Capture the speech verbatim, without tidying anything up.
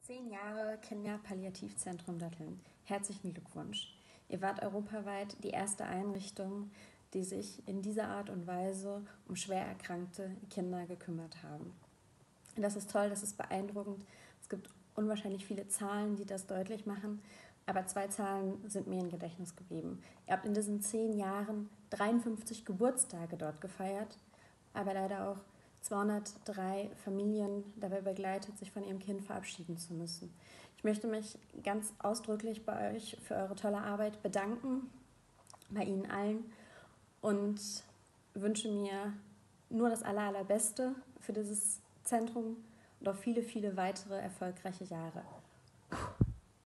Zehn Jahre Kinderpalliativzentrum Datteln. Herzlichen Glückwunsch. Ihr wart europaweit die erste Einrichtung, die sich in dieser Art und Weise um schwer erkrankte Kinder gekümmert haben. Das ist toll, das ist beeindruckend. Es gibt unwahrscheinlich viele Zahlen, die das deutlich machen, aber zwei Zahlen sind mir im Gedächtnis geblieben. Ihr habt in diesen zehn Jahren dreiundfünfzig Geburtstage dort gefeiert, aber leider auch zweihundertdrei Familien dabei begleitet, sich von ihrem Kind verabschieden zu müssen. Ich möchte mich ganz ausdrücklich bei euch für eure tolle Arbeit bedanken, bei Ihnen allen, und wünsche mir nur das Aller, Allerbeste für dieses Zentrum und auch viele, viele weitere erfolgreiche Jahre.